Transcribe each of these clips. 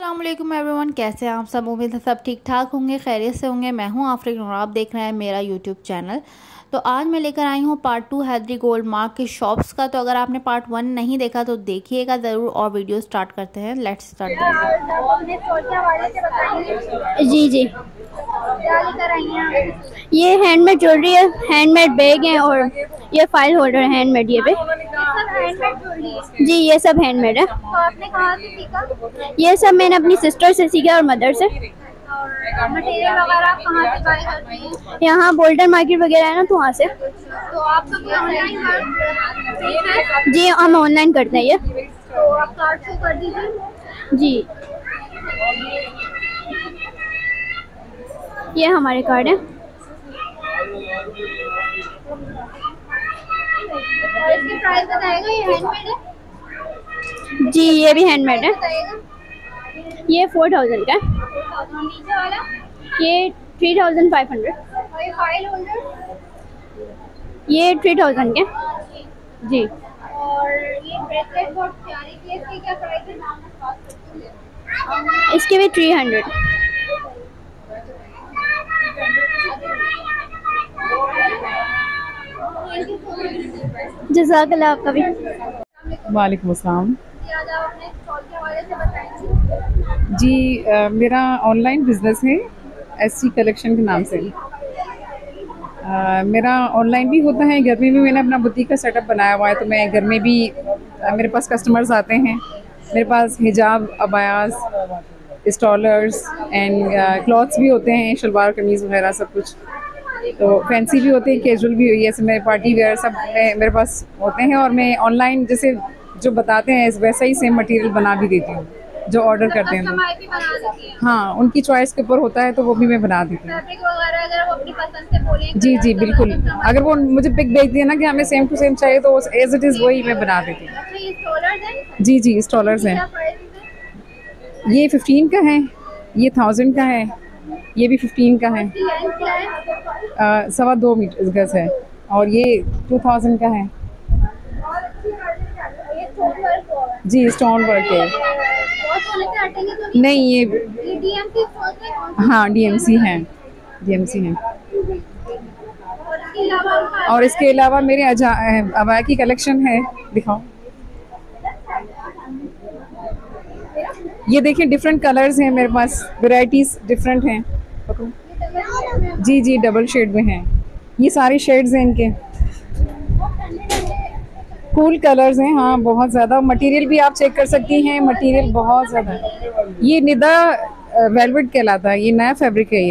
अस्सलाम वालेकुम एवरीवन, कैसे हैं आप सब। उम्मीद है सब ठीक ठाक होंगे, खैरियत से होंगे। मैं हूं आफरीन और आप देख रहे हैं मेरा यूट्यूब चैनल। तो आज मैं लेकर आई हूं पार्ट 2 हैदरी गोल्ड मार्क की शॉप्स का। तो अगर आपने पार्ट 1 नहीं देखा तो देखिएगा ज़रूर और वीडियो स्टार्ट करते हैं। Let's start. जी जी, ये हैंडमेड ज्वेलरी है, हैंडमेड बैग है और ये फाइल होल्डर है हैंडमेड। ये पे जी, ये सब हैंडमेड है। तो आपने कहाँ से सीखा? ये सब मैंने अपनी सिस्टर से सीखा और मदर से। और मटेरियल वगैरह आप कहाँ से बाय करती हैं? यहाँ गोल्डन मार्केट वगैरह है ना, तो वहाँ से। तो आप सब ऑनलाइन कर? जी, हम ऑनलाइन करते हैं ये। तो आप कार्ड शो कर दीजिए। जी, ये हमारे कार्ड है। और इसकी प्राइस बताएगा? ये हैंडमेड है? जी, ये भी हैंडमेड है। बताएगा? ये 4000 का है। और नीचे वाला? ये 3500। और ये फाइल होल्डर? ये 3000 के। जी, और ये ब्रेसलेट बहुत प्यारी थी, इसकी क्या प्राइस है? इसके भी 300। जज़ाकल्लाह आपका भी। वालेकुम अस्सलाम। आज आप अपने स्टॉल के हवाले से बताएंगे? जी, मेरा ऑनलाइन बिज़नेस है एससी कलेक्शन के नाम से। मेरा ऑनलाइन भी होता है, घर में भी मैंने अपना बुटीक का सेटअप बनाया हुआ है। तो मैं घर में भी मेरे पास कस्टमर्स आते हैं। मेरे पास हिजाब, अबायास, स्टॉलर्स एंड क्लॉथ्स भी होते हैं, शलवार कमीज़ वगैरह सब कुछ। तो फैंसी भी होते हैं, कैजुअल भी, जैसे मेरे पार्टी वेयर सब मेरे पास होते हैं। और मैं ऑनलाइन जैसे जो बताते हैं वैसा ही सेम मटेरियल बना भी देती हूँ, जो ऑर्डर करते हैं। कस्टमाइज भी बना देती हैं? हाँ, उनकी चॉइस के ऊपर होता है तो वो भी मैं बना देती हूँ। फैब्रिक वगैरह अगर वो अपनी पसंद से बोलें? जी जी बिल्कुल। अगर वो मुझे पिक भेज दिया ना कि हमें सेम टू सेम चाहिए तो एज इट इज़ वही मैं बना देती हूँ। अच्छा, ये स्टॉलर्स हैं? जी जी, स्टॉलर्स हैं। क्या प्राइस है? ये 15 का है, ये 1000 का है, ये भी 15 का है। इसकी लेंथ क्या है? 2.25 मीटर गज है। और ये 2000 का है। ये स्टोन वर्क हुआ है? जी, स्टोन वर्क है। बहुत सोने से हटेंगे तो नहीं? नहीं, ये डीएमसी स्टोन है? हाँ डीएमसी हैं, डीएमसी हैं। और इसके अलावा? और इसके अलावा मेरे अबाया की कलेक्शन है, दिखाओ। ये देखिए, डिफरेंट कलर्स हैं मेरे पास, वैरायटीज डिफरेंट हैं। जी जी, डबल शेड में हैं, ये सारे शेड्स हैं इनके, कूल कलर्स हैं। हाँ, बहुत ज़्यादा मटेरियल भी आप चेक कर सकती हैं, मटेरियल बहुत ज़्यादा है। ये निदा वेलवेट कहलाता है, ये नया फैब्रिक है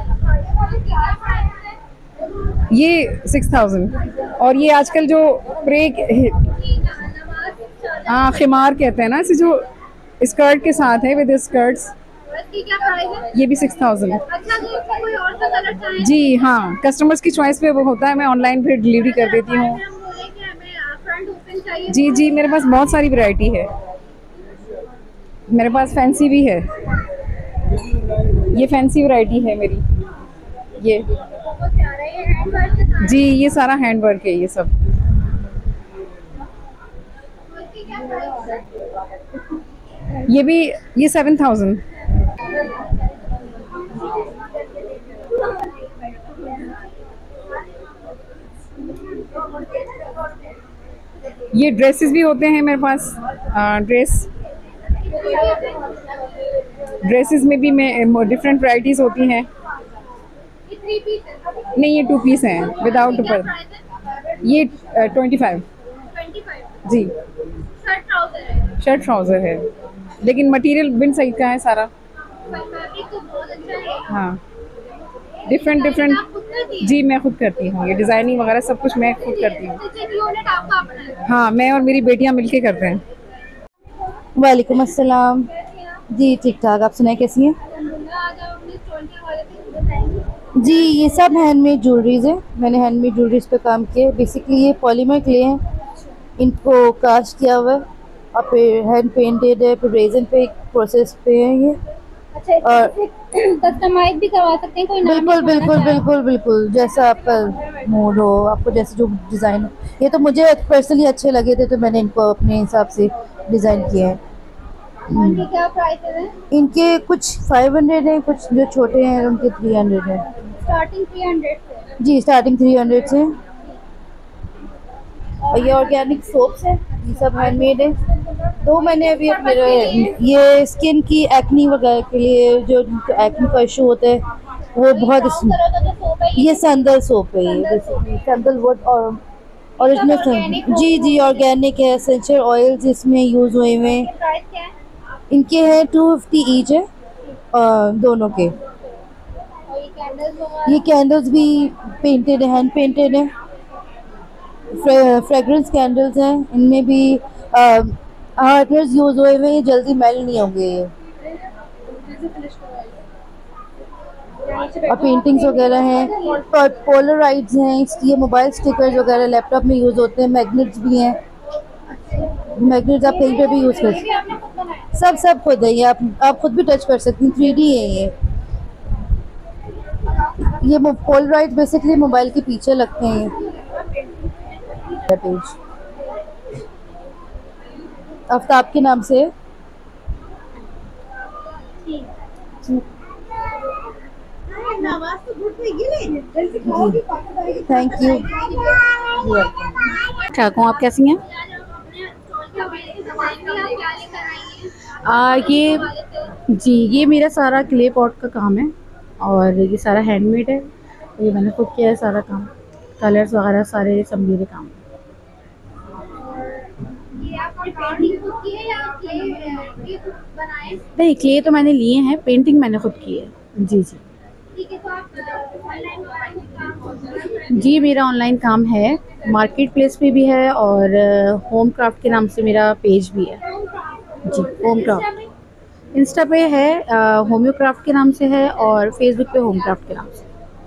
ये 6000। और ये आजकल जो हाँ खिमार कहते हैं ना, इसे जो स्कर्ट के साथ है, विद स्कर्ट्स, इसकी क्या प्राइस है? ये भी 6000। अच्छा, तो इसमें कोई और सा कलर चाहिए? जी हाँ, कस्टमर्स की चॉइस पे वो होता है, मैं ऑनलाइन फिर डिलीवरी कर देती हूँ। हम बोले कि हमें फ्रंट ओपन चाहिए। जी जी, मेरे पास बहुत सारी वैरायटी है, मेरे पास फैंसी भी है, ये फैंसी वैरायटी है मेरी। ये बहुत प्यारा है, ये हैंडवर्क के साथ। जी, ये सारा हैंड वर्क है ये सब। इसकी क्या प्राइस है? ये भी, ये 7000। ये ड्रेसेस भी होते हैं मेरे पास, ड्रेसेस में भी मैं डिफरेंट वैरायटीज होती हैं। ये 3 पीस है? नहीं, ये 2 पीस हैं विदाउट क्या दुपट्टा। प्राइस है? ये 25। 25। जी, शर्ट ट्राउजर है? शर्ट ट्राउज़र है, लेकिन मटेरियल बिन सही का है सारा। फैब्रिक तो बहुत अच्छा है। हाँ, डिफरेंट डिफरेंट। आप खुद करती हैं? जी, मैं खुद करती हूँ, ये डिज़ाइनिंग वगैरह सब कुछ मैं खुद करती हूँ। स्टिचिंग यूनिट आपका अपना है? हाँ, मैं और मेरी बेटियाँ मिलके करते हैं। वालेकुम अस्सलाम। जी ठीक ठाक, आप सुनाए कैसी हैं? आज आप अपने स्टोर के हवाले से बताएंगे? जी, ये सब हैंडमेड ज्वेलरीज हैं, मैंने हैंडमेड ज्वेलरीज पे काम किया है। बेसिकली ये पॉलीमर क्ले हैं, इनको कास्ट किया हुआ है और फिर हैंड पेंटेड है, फिर रेजन पे एक प्रोसेस पे है ये। अच्छा, और कस्टमाइज भी करवा सकते हैं? कोई नाम बिल्कुल लिखवाना बिल्कुल चाहे? बिल्कुल बिल्कुल, जैसा आपका मूड हो, आपको जैसे जो डिज़ाइन हो। ये तो मुझे पर्सनली अच्छे लगे थे तो मैंने इनको अपने हिसाब से डिज़ाइन किया है। इनके क्या प्राइसेस हैं? इनके कुछ 500 हैं, कुछ जो छोटे हैं उनके 300 हैं। स्टार्टिंग 300 से। जी स्टार्टिंग 300 से। और ये ऑर्गेनिक सोप्स हैं, ये सब हैंडमेड है। तो मैंने अभी मेरे ये स्किन की एक्नी वगैरह के लिए, जो एक्नी का इशू होता है वो बहुत ये सैंडल सोप है, ये सैंडल वुड और ओरिजिनल। जी जी ऑर्गेनिक है, एसेंशियल ऑयल्स इसमें यूज़ हुए हुए हैं। प्राइस क्या है? इनके हैं 250 ईच है दोनों के। और ये कैंडल्स वगैरह? ये कैंडल्स भी पेंटेड है, हैंड पेंटेड है। फ्रेग्रेंस कैंडल्स हैं, इनमें भी हार्डनेस यूज़ हुए हुए हैं, जल्दी मेल्ट नहीं होंगे ये। और पेंटिंग्स वगैरह हैं, पोलराइड्स हैं, ये मोबाइल स्टिकर्स वगैरह लैपटॉप में यूज़ होते हैं। मैग्नेट्स भी हैं, मैग्नेट्स आप कहीं पे भी यूज़ कर सकते हैं। सब खुद है ये, आप खुद भी टच कर सकती हैं, 3D है ये पोलराइड बेसिकली मोबाइल के पीछे लगते हैं। पेज आफ्ताब के नाम से। Thank you. ठीक हूँ, आप कैसी हैं? ये जी ये मेरा सारा क्ले पॉट का काम है और ये सारा हैंडमेड है। ये मैंने खुद किया है सारा काम, कलर्स वगैरह सारे सब मेरे काम है। नहीं क्ले तो मैंने लिए हैं, पेंटिंग मैंने खुद की है। जी जी जी मेरा ऑनलाइन काम है, मार्केट प्लेस पे भी है और होम क्राफ्ट के नाम से मेरा पेज भी है। जी होम क्राफ्ट इंस्टा पे है, होम्यो क्राफ्ट के नाम से है और फेसबुक पे होम क्राफ्ट के नाम से।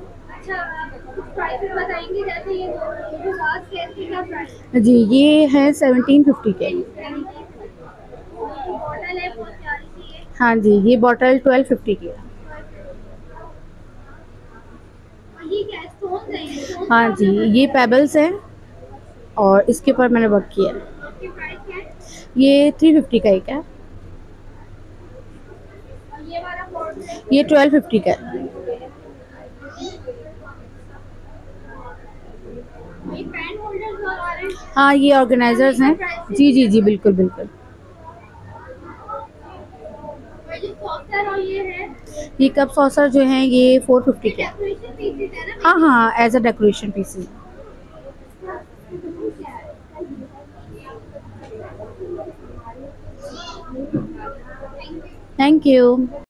जी ये है 1750 के। हाँ जी ये बॉटल 1250 की है। हाँ जी ये पेबल्स है और इसके ऊपर मैंने वर्क किया है। ये 350 का एक है। ये 1250 का है। हाँ ये ऑर्गेनाइजर्स हैं। जी जी जी बिल्कुल बिल्कुल। ये कप सॉसर जो हैं ये 450 के। हाँ हाँ as a decoration pieces. Thank you.